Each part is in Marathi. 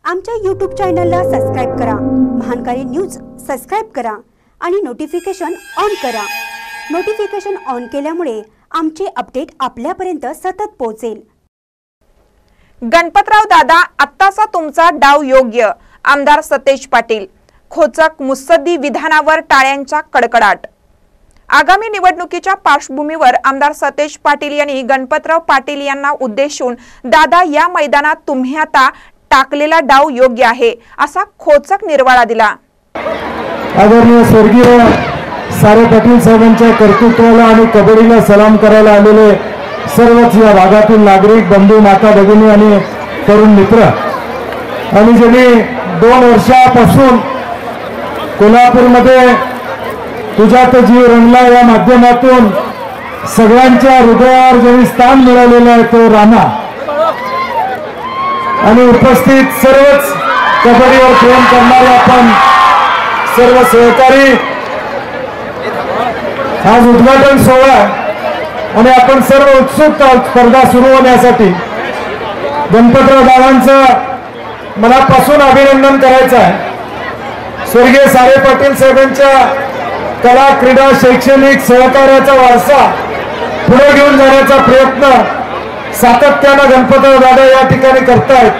आमच्या YouTube चॅनलला सबस्क्राइब करा, महानकारी न्यूज सबस्क्राइब करा आणि नोटिफिकेशन ऑन करा। नोटिफिकेशन ऑन केल्यामुळे आमचे अपडेट आपल्यापर्यंत सतत पोहोचेल। गणपतराव दादा, आत्ताचा तुमचा डाव योग्य। आमदार सतेज पाटील। खोचक मुत्सद्दी विधानावर टाळ्यांचा कडकडाट। आगामी निवडणुकीच्या पार्श्वभूमीवर आमदार सतेज पाटील यांनी गणपतराव पाटील यांना उद्देशून दादा, या मैदानात तुम्ही आता टाकलेला डाव योग्य आहे असा खोचक निर्वाळा दिला। आदरणीय स्वर्गीय सारे पाटील साहेबांच्या कर्तृत्वाला आणि कबड्डीला सलाम करायला आलेले सर्वच या भागातील नागरिक बंधू, माता, भगिनी आणि तरुण मित्र आणि ज्यांनी 2 वर्षापासून कोल्हापूरमध्ये तुझ्यात जीव रंगला या माध्यमातून सगळ्यांच्या हृदयावर ज्यांनी स्थान मिळवलेलं आहे तो राणा आणि उपस्थित सर्वच कबड्डीवर प्रेम करणारे आपण सर्व सहकारी। आज उद्घाटन सोहळा आणि आपण सर्व उत्सुक स्पर्धा सुरू होण्यासाठी गणपतराव दादांचं मनापासून अभिनंदन करायचं आहे। स्वर्गीय सारे पाटील साहेबांच्या कला, क्रीडा, शैक्षणिक सहकार्याचा वारसा पुढे घेऊन जाण्याचा प्रयत्न सातत्यानं गणपतराव दादा या ठिकाणी करतायत।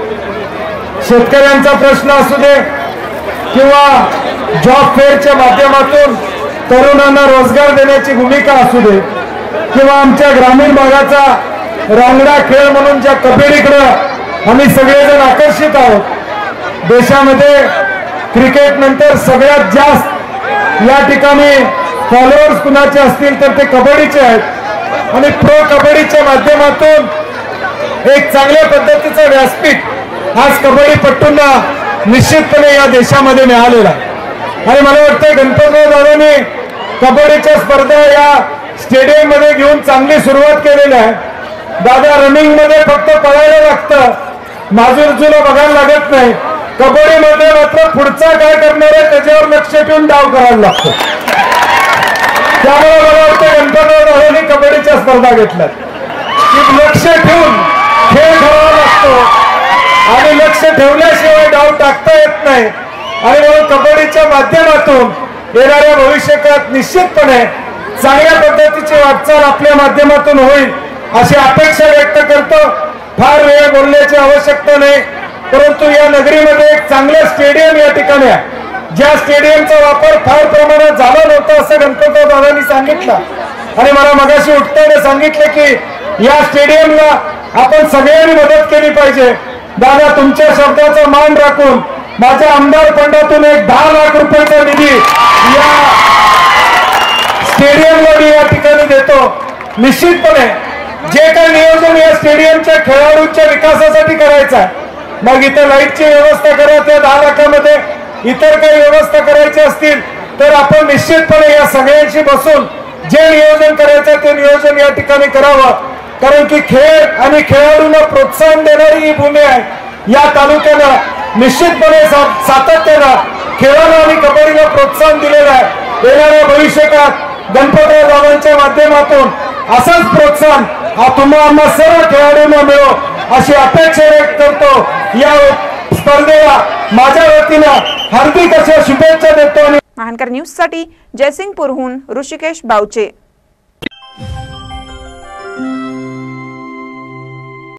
शेतकऱ्यांचा प्रश्न असू दे किंवा जॉब फेअरच्या माध्यमातून तरुणांना रोजगार देण्याची भूमिका असू दे किंवा आमच्या ग्रामीण भागाचा रांगडा खेळ म्हणून ज्या कबड्डीकडे आम्ही सगळेजण आकर्षित आहोत। देशामध्ये क्रिकेट नंतर सगळ्यात जास्त या ठिकाणी फॉलोअर्स कुणाचे असतील तर ते कबड्डीचे आहेत आणि प्रो कबड्डीच्या माध्यमातून एक चांगल्या पद्धतीचं व्यासपीठ आज कबड्डीपटूंना निश्चितपणे या देशामध्ये मिळालेला आणि मला वाटतं गणपतराव दादांनी कबड्डीच्या स्पर्धा या स्टेडियम मध्ये घेऊन चांगली सुरुवात केलेली आहे। दादा, रनिंग मध्ये फक्त पळायला लागतं, माजूरजूला बघायला लागत नाही। कबड्डीमध्ये मात्र पुढचा काय करणार आहे त्याच्यावर लक्ष ठेवून डाव करायला लागतो। त्यामुळे मला वाटतं गणपतराव दादांनी कबड्डीच्या स्पर्धा घेतल्यात की लक्ष ठेवून खेळ खेळावा लागतो आणि लक्ष ठेवल्याशिवाय डाव टाकता येत नाही आणि म्हणून कबड्डीच्या माध्यमातून येणाऱ्या भविष्यकाळात निश्चितपणे चांगल्या पद्धतीची वाटचाल आपल्या माध्यमातून होईल अशी अपेक्षा व्यक्त करतो। फार वेळ बोलण्याची आवश्यकता नाही, परंतु या नगरीमध्ये एक चांगलं स्टेडियम या ठिकाणी आहे। ज्या स्टेडियमचा वापर फार प्रमाणात झाला नव्हता असं गणपतराव दादांनी सांगितलं आणि मला मगाशी उठताना सांगितलं की या स्टेडियमला आपण सगळ्यांनी मदत केली पाहिजे। दादा, तुमच्या शब्दाचा मान राखून माझ्या आमदार फंडातून एक 10 लाख रुपयाचा निधी या स्टेडियमला मी या ठिकाणी देतो। निश्चितपणे जे काही नियोजन या स्टेडियमच्या खेळाडूंच्या विकासासाठी करायचं आहे, मग इथे लाईटची व्यवस्था करा, त्या 10 लाखामध्ये इतर काही व्यवस्था करायची असतील तर आपण निश्चितपणे या सगळ्यांशी बसून जे नियोजन करायचं ते नियोजन या ठिकाणी करावं, कारण की खेळ आणि खेळाडूंना प्रोत्साहन देणारी ही भूमी आहे। या तालुक्यानं निश्चितपणे सातत्यानं खेळाला आणि कबड्डीला प्रोत्साहन दिलेलं आहे। येणाऱ्या भविष्यकाळात गणपतराव दादांच्या माध्यमातून असंच प्रोत्साहन तुम्हाला सर्व खेळाडूंना मिळो अशी अपेक्षा व्यक्त करतो। या स्पर्धेला माझ्या वतीनं हार्दिक अशा शुभेच्छा देतो। महानकर न्यूज साठी जयसिंगपूरहून ऋषिकेश बावचे।